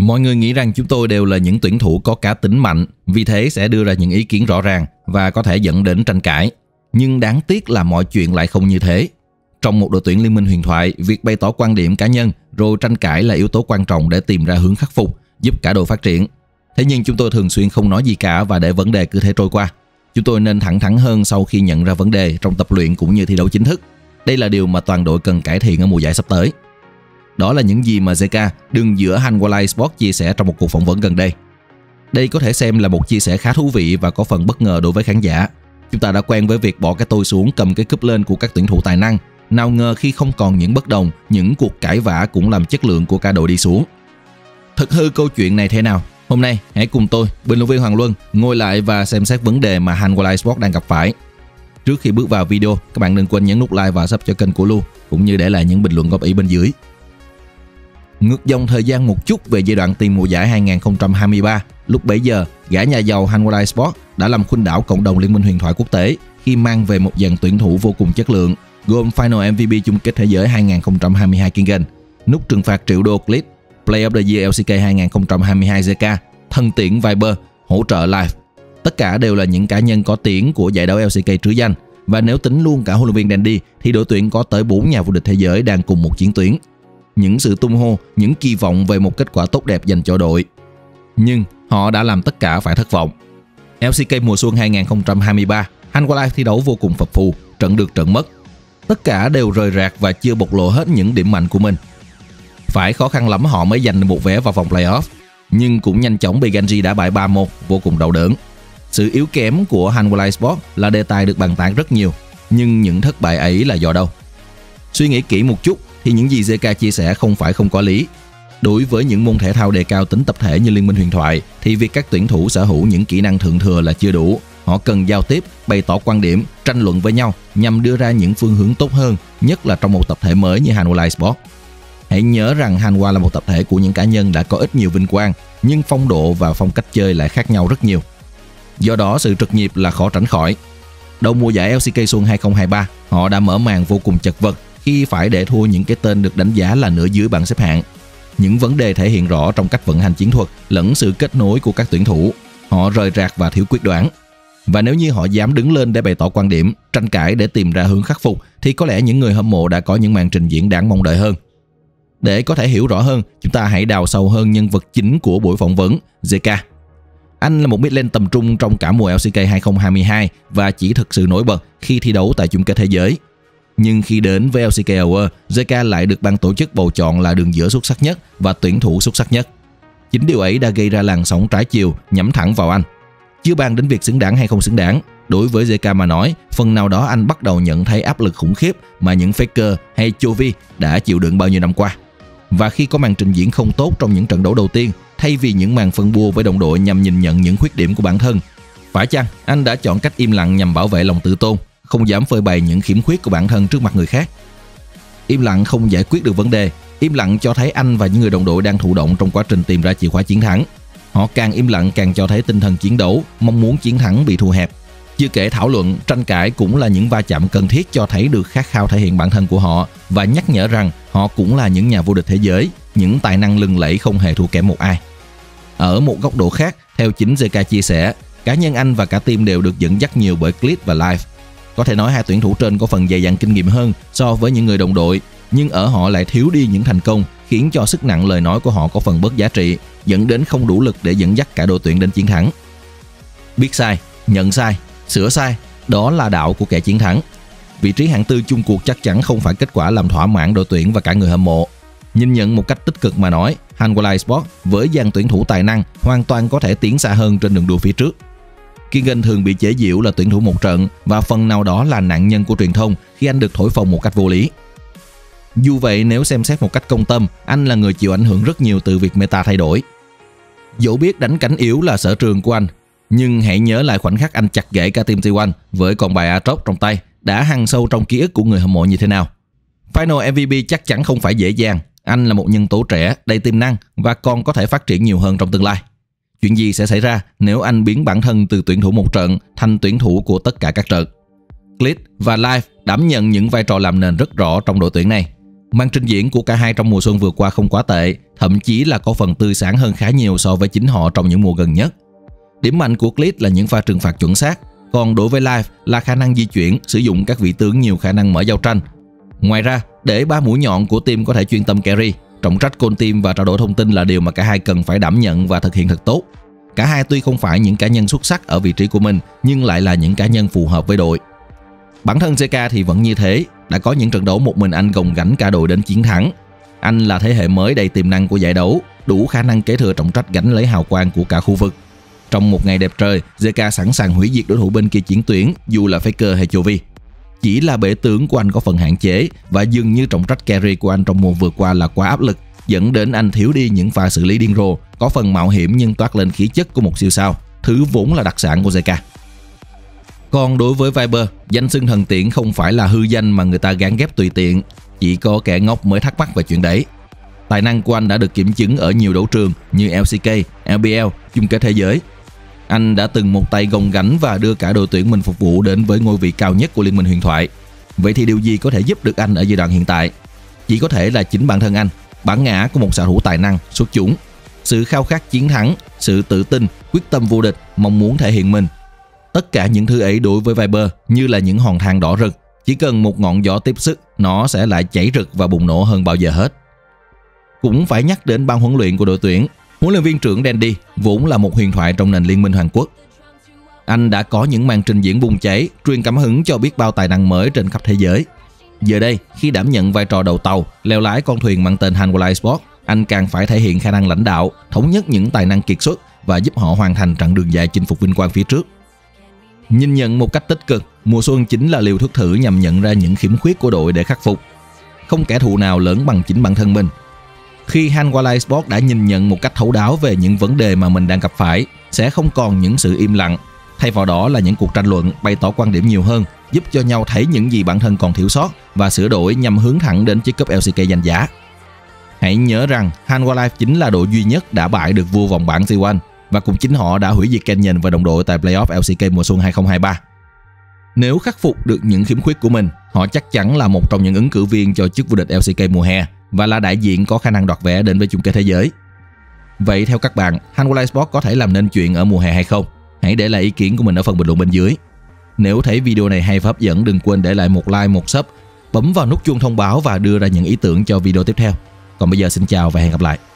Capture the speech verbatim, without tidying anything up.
Mọi người nghĩ rằng chúng tôi đều là những tuyển thủ có cá tính mạnh, vì thế sẽ đưa ra những ý kiến rõ ràng và có thể dẫn đến tranh cãi. Nhưng đáng tiếc là mọi chuyện lại không như thế. Trong một đội tuyển Liên minh huyền thoại, việc bày tỏ quan điểm cá nhân rồi tranh cãi là yếu tố quan trọng để tìm ra hướng khắc phục, giúp cả đội phát triển. Thế nhưng chúng tôi thường xuyên không nói gì cả và để vấn đề cứ thế trôi qua. Chúng tôi nên thẳng thắn hơn sau khi nhận ra vấn đề trong tập luyện cũng như thi đấu chính thức. Đây là điều mà toàn đội cần cải thiện ở mùa giải sắp tới. Đó là những gì mà zê ca, đường giữa Hanwha Esports chia sẻ trong một cuộc phỏng vấn gần đây. Đây có thể xem là một chia sẻ khá thú vị và có phần bất ngờ đối với khán giả. Chúng ta đã quen với việc bỏ cái tôi xuống cầm cái cúp lên của các tuyển thủ tài năng. Nào ngờ khi không còn những bất đồng, những cuộc cãi vã cũng làm chất lượng của cả đội đi xuống. Thực hư câu chuyện này thế nào? Hôm nay hãy cùng tôi, bình luận viên Hoàng Luân, ngồi lại và xem xét vấn đề mà Hanwha Esports đang gặp phải. Trước khi bước vào video, các bạn đừng quên nhấn nút like và sub cho kênh của Lu, cũng như để lại những bình luận góp ý bên dưới. Ngược dòng thời gian một chút về giai đoạn tiền mùa giải hai nghìn không trăm hai mươi ba, lúc bấy giờ, gã nhà giàu Hanwha Esports đã làm khuynh đảo cộng đồng Liên minh huyền thoại quốc tế khi mang về một dàn tuyển thủ vô cùng chất lượng, gồm Final em vê pê chung kết thế giới hai nghìn không trăm hai mươi hai Kingen, nút trừng phạt triệu đô Clip, Player of the Year lờ xê ca hai nghìn không trăm hai mươi hai zê ca, thân tiễn Viper, hỗ trợ Live. Tất cả đều là những cá nhân có tiếng của giải đấu lờ xê ca trứ danh, và nếu tính luôn cả huấn luyện viên Dandy thì đội tuyển có tới bốn nhà vô địch thế giới đang cùng một chiến tuyến. Những sự tung hô, những kỳ vọng về một kết quả tốt đẹp dành cho đội. Nhưng họ đã làm tất cả phải thất vọng. lờ xê ca mùa xuân hai nghìn không trăm hai mươi ba, Hanwha Live thi đấu vô cùng phập phù, trận được trận mất. Tất cả đều rời rạc và chưa bộc lộ hết những điểm mạnh của mình. Phải khó khăn lắm họ mới giành được một vé vào vòng playoff, nhưng cũng nhanh chóng bị Genji đá bại ba một, vô cùng đau đớn. Sự yếu kém của Hanwha Esports là đề tài được bàn tán rất nhiều, nhưng những thất bại ấy là do đâu? Suy nghĩ kỹ một chút thì những gì zê ca chia sẻ không phải không có lý. Đối với những môn thể thao đề cao tính tập thể như Liên minh huyền thoại thì việc các tuyển thủ sở hữu những kỹ năng thượng thừa là chưa đủ. Họ cần giao tiếp, bày tỏ quan điểm, tranh luận với nhau nhằm đưa ra những phương hướng tốt hơn, nhất là trong một tập thể mới như Hanwha Esports. Hãy nhớ rằng Hanwha là một tập thể của những cá nhân đã có ít nhiều vinh quang, nhưng phong độ và phong cách chơi lại khác nhau rất nhiều. Do đó sự trật nhịp là khó tránh khỏi. Đầu mùa giải lờ xê ca xuân hai nghìn không trăm hai mươi ba, họ đã mở màn vô cùng chật vật khi phải để thua những cái tên được đánh giá là nửa dưới bảng xếp hạng. Những vấn đề thể hiện rõ trong cách vận hành chiến thuật lẫn sự kết nối của các tuyển thủ. Họ rời rạc và thiếu quyết đoán. Và nếu như họ dám đứng lên để bày tỏ quan điểm, tranh cãi để tìm ra hướng khắc phục thì có lẽ những người hâm mộ đã có những màn trình diễn đáng mong đợi hơn. Để có thể hiểu rõ hơn, chúng ta hãy đào sâu hơn nhân vật chính của buổi phỏng vấn, zê ca. Anh là một mid lane tầm trung trong cả mùa lờ xê ca hai nghìn không trăm hai mươi hai và chỉ thực sự nổi bật khi thi đấu tại chung kết thế giới. Nhưng khi đến với lờ xê ca Hour, zê ca lại được ban tổ chức bầu chọn là đường giữa xuất sắc nhất và tuyển thủ xuất sắc nhất. Chính điều ấy đã gây ra làn sóng trái chiều nhắm thẳng vào anh. Chưa bàn đến việc xứng đáng hay không xứng đáng, đối với zê ca mà nói, phần nào đó anh bắt đầu nhận thấy áp lực khủng khiếp mà những Faker hay Chovy đã chịu đựng bao nhiêu năm qua. Và khi có màn trình diễn không tốt trong những trận đấu đầu tiên, thay vì những màn phân bua với đồng đội nhằm nhìn nhận những khuyết điểm của bản thân, phải chăng anh đã chọn cách im lặng nhằm bảo vệ lòng tự tôn, không dám phơi bày những khiếm khuyết của bản thân trước mặt người khác? Im lặng không giải quyết được vấn đề, im lặng cho thấy anh và những người đồng đội đang thụ động trong quá trình tìm ra chìa khóa chiến thắng. Họ càng im lặng càng cho thấy tinh thần chiến đấu, mong muốn chiến thắng bị thu hẹp. Chưa kể thảo luận, tranh cãi cũng là những va chạm cần thiết cho thấy được khát khao thể hiện bản thân của họ và nhắc nhở rằng họ cũng là những nhà vô địch thế giới, những tài năng lừng lẫy không hề thua kém một ai. Ở một góc độ khác, theo chính zê ca chia sẻ, cá nhân anh và cả team đều được dẫn dắt nhiều bởi Clip và Live. Có thể nói hai tuyển thủ trên có phần dày dặn kinh nghiệm hơn so với những người đồng đội, nhưng ở họ lại thiếu đi những thành công, khiến cho sức nặng lời nói của họ có phần bớt giá trị, dẫn đến không đủ lực để dẫn dắt cả đội tuyển đến chiến thắng. Biết sai, nhận sai, sửa sai, đó là đạo của kẻ chiến thắng. Vị trí hạng tư chung cuộc chắc chắn không phải kết quả làm thỏa mãn đội tuyển và cả người hâm mộ. Nhìn nhận một cách tích cực mà nói, Hanwha Esports với dàn tuyển thủ tài năng hoàn toàn có thể tiến xa hơn trên đường đua phía trước. Kingen thường bị chế giễu là tuyển thủ một trận và phần nào đó là nạn nhân của truyền thông khi anh được thổi phồng một cách vô lý. Dù vậy, nếu xem xét một cách công tâm, anh là người chịu ảnh hưởng rất nhiều từ việc meta thay đổi. Dẫu biết đánh cánh yếu là sở trường của anh, nhưng hãy nhớ lại khoảnh khắc anh chặt gãy cả team T một với con bài Aatrox trong tay đã hằn sâu trong ký ức của người hâm mộ như thế nào. Final em vê pê chắc chắn không phải dễ dàng. Anh là một nhân tố trẻ, đầy tiềm năng và còn có thể phát triển nhiều hơn trong tương lai. Chuyện gì sẽ xảy ra nếu anh biến bản thân từ tuyển thủ một trận thành tuyển thủ của tất cả các trận? Clip và Live đảm nhận những vai trò làm nền rất rõ trong đội tuyển này. Màn trình diễn của cả hai trong mùa xuân vừa qua không quá tệ, thậm chí là có phần tươi sáng hơn khá nhiều so với chính họ trong những mùa gần nhất. Điểm mạnh của Clit là những pha trừng phạt chuẩn xác, còn đối với Live là khả năng di chuyển, sử dụng các vị tướng nhiều khả năng mở giao tranh. Ngoài ra, để ba mũi nhọn của team có thể chuyên tâm carry, trọng trách call team và trao đổi thông tin là điều mà cả hai cần phải đảm nhận và thực hiện thật tốt. Cả hai tuy không phải những cá nhân xuất sắc ở vị trí của mình, nhưng lại là những cá nhân phù hợp với đội. Bản thân zê ca thì vẫn như thế, đã có những trận đấu một mình anh gồng gánh cả đội đến chiến thắng. Anh là thế hệ mới đầy tiềm năng của giải đấu, đủ khả năng kế thừa trọng trách gánh lấy hào quang của cả khu vực. Trong một ngày đẹp trời, zê ca sẵn sàng hủy diệt đối thủ bên kia chiến tuyến, dù là Faker hay Chovy. Chỉ là bể tướng của anh có phần hạn chế và dường như trọng trách carry của anh trong mùa vừa qua là quá áp lực, dẫn đến anh thiếu đi những pha xử lý điên rồ, có phần mạo hiểm nhưng toát lên khí chất của một siêu sao, thứ vốn là đặc sản của zê ca. Còn đối với Viper, danh xưng thần tiễn không phải là hư danh mà người ta gán ghép tùy tiện, chỉ có kẻ ngốc mới thắc mắc về chuyện đấy. Tài năng của anh đã được kiểm chứng ở nhiều đấu trường như lờ xê ca, lờ bê lờ, chung kết thế giới. Anh đã từng một tay gồng gánh và đưa cả đội tuyển mình phục vụ đến với ngôi vị cao nhất của Liên minh huyền thoại. Vậy thì điều gì có thể giúp được anh ở giai đoạn hiện tại? Chỉ có thể là chính bản thân anh, bản ngã của một xạ thủ tài năng, xuất chúng, sự khao khát chiến thắng, sự tự tin, quyết tâm vô địch, mong muốn thể hiện mình. Tất cả những thứ ấy đối với Viper như là những hòn than đỏ rực, chỉ cần một ngọn gió tiếp sức, nó sẽ lại cháy rực và bùng nổ hơn bao giờ hết. Cũng phải nhắc đến ban huấn luyện của đội tuyển. Huấn luyện viên trưởng Dandy vốn là một huyền thoại trong nền Liên minh Hàn Quốc. Anh đã có những màn trình diễn bùng cháy, truyền cảm hứng cho biết bao tài năng mới trên khắp thế giới. Giờ đây, khi đảm nhận vai trò đầu tàu, leo lái con thuyền mang tên Hanwha Esports, anh càng phải thể hiện khả năng lãnh đạo, thống nhất những tài năng kiệt xuất và giúp họ hoàn thành chặng đường dài chinh phục vinh quang phía trước. Nhìn nhận một cách tích cực, mùa xuân chính là liều thuốc thử nhằm nhận ra những khiếm khuyết của đội để khắc phục. Không kẻ thù nào lớn bằng chính bản thân mình. Khi Hanwha Esports đã nhìn nhận một cách thấu đáo về những vấn đề mà mình đang gặp phải, sẽ không còn những sự im lặng. Thay vào đó là những cuộc tranh luận, bày tỏ quan điểm nhiều hơn, giúp cho nhau thấy những gì bản thân còn thiếu sót và sửa đổi nhằm hướng thẳng đến chiếc cúp lờ xê ca danh giá. Hãy nhớ rằng Hanwha Life chính là đội duy nhất đã bại được vua vòng bảng T một và cũng chính họ đã hủy diệt Canyon và đồng đội tại playoff lờ xê ca mùa xuân hai không hai ba. Nếu khắc phục được những khiếm khuyết của mình, họ chắc chắn là một trong những ứng cử viên cho chức vô địch lờ xê ca mùa hè và là đại diện có khả năng đoạt vé đến với chung kết thế giới. Vậy theo các bạn, Hanwha Esports có thể làm nên chuyện ở mùa hè hay không? Hãy để lại ý kiến của mình ở phần bình luận bên dưới. Nếu thấy video này hay và hấp dẫn, đừng quên để lại một like, một sub, bấm vào nút chuông thông báo và đưa ra những ý tưởng cho video tiếp theo. Còn bây giờ xin chào và hẹn gặp lại.